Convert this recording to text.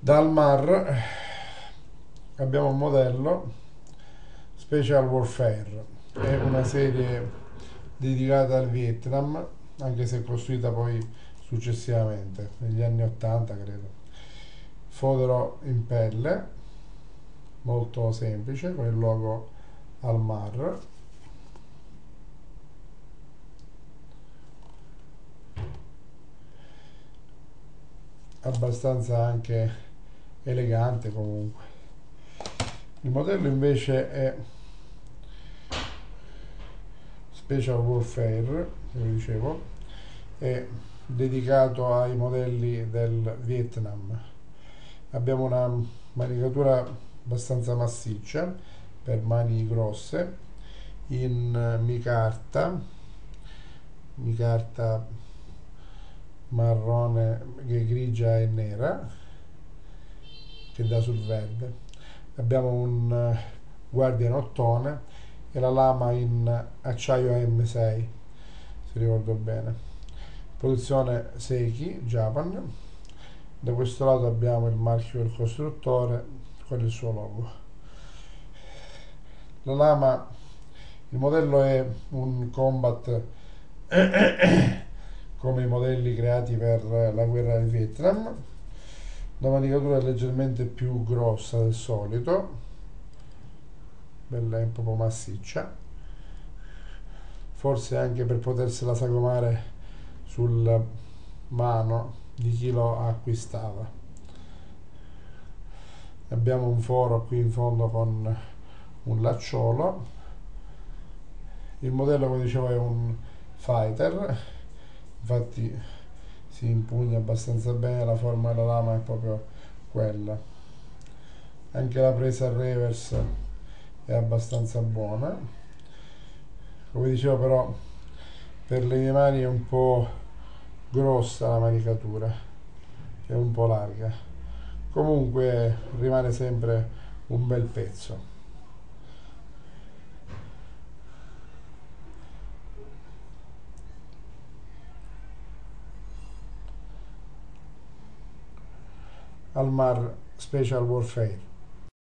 Dal Mar abbiamo un modello Special Warfare, è una serie dedicata al Vietnam, anche se costruita poi successivamente, negli anni 80 credo. Fodero in pelle, molto semplice, con il logo al mar. Abbastanza anche elegante comunque. Il modello invece è Special Warfare, come dicevo, è dedicato ai modelli del Vietnam. Abbiamo una manicatura abbastanza massiccia per mani grosse in micarta marrone, grigia e nera che dà sul verde. Abbiamo un Guardian ottone e la lama in acciaio M6, se ricordo bene. Produzione Seiki Japan. Da questo lato abbiamo il marchio del costruttore con il suo logo. La lama, il modello è un combat come i modelli creati per la guerra del Vietnam. La manicatura è leggermente più grossa del solito, bella e un po' massiccia, forse anche per potersela sagomare sul mano di chi lo acquistava. Abbiamo un foro qui in fondo con un lacciolo. Il modello, come dicevo, è un fighter, infatti si impugna abbastanza bene, la forma della lama è proprio quella. Anche la presa al reverse è abbastanza buona. Come dicevo però, per le mie mani è un po' grossa la manicatura, è un po' larga. Comunque rimane sempre un bel pezzo. Al Mar Special Warfare.